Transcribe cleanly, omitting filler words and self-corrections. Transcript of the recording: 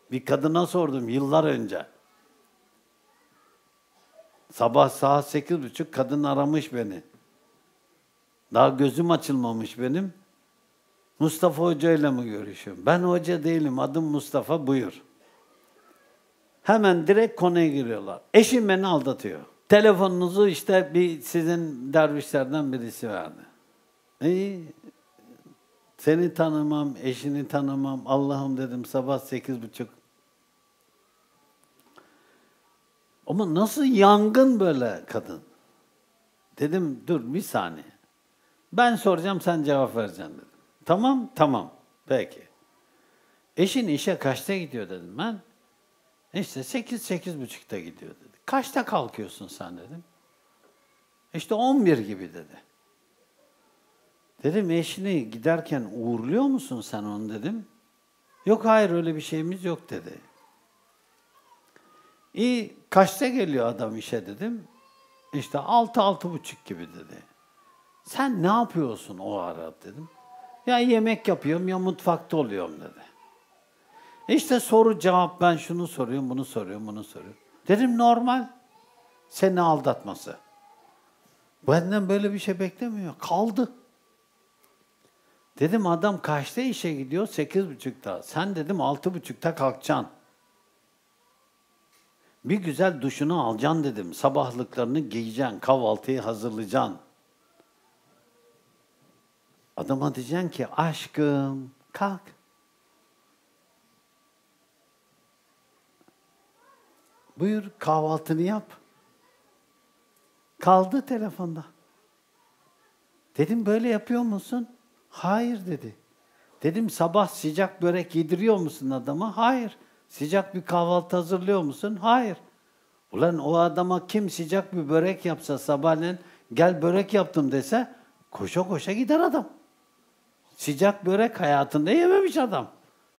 Bir kadına sordum yıllar önce. Sabah saat 8.30 kadın aramış beni. Daha gözüm açılmamış benim. Mustafa Hoca ile mi görüşüyorum? Ben hoca değilim, adım Mustafa, buyur. Hemen direkt konuya giriyorlar. Eşim beni aldatıyor. Telefonunuzu işte bir sizin dervişlerden birisi verdi. İyi. Seni tanımam, eşini tanımam. Allah'ım dedim sabah 8.30. Ama nasıl yangın böyle kadın? Dedim dur bir saniye. Ben soracağım sen cevap vereceksin dedim. Tamam, tamam. Peki. Eşin işe kaçta gidiyor dedim ben. İşte 8-8.30'da gidiyor dedi. Kaçta kalkıyorsun sen dedim. İşte 11 gibi dedi. Dedim eşini giderken uğurluyor musun sen onu dedim. Yok hayır öyle bir şeyimiz yok dedi. İyi kaçta geliyor adam işe dedim. İşte 6-6.30 gibi dedi. Sen ne yapıyorsun o ara dedim. Ya yemek yapıyorum ya mutfakta oluyorum dedi. İşte soru cevap ben şunu soruyorum, bunu soruyorum, bunu soruyorum. Dedim normal. Seni aldatması. Benden böyle bir şey beklemiyor. Kaldı. Dedim adam kaçta işe gidiyor? 8.30'da. Sen dedim 6.30'da kalkacaksın. Bir güzel duşunu alacaksın dedim. Sabahlıklarını giyeceksin. Kahvaltıyı hazırlayacaksın. Adama diyeceksin ki aşkım kalk. Buyur kahvaltını yap. Kaldı telefonda. Dedim böyle yapıyor musun? Hayır dedi. Dedim sabah sıcak börek yediriyor musun adama? Hayır. Sıcak bir kahvaltı hazırlıyor musun? Hayır. Ulan o adama kim sıcak bir börek yapsa sabahleyin gel börek yaptım dese koşa koşa gider adam. Sıcak börek hayatında yememiş adam.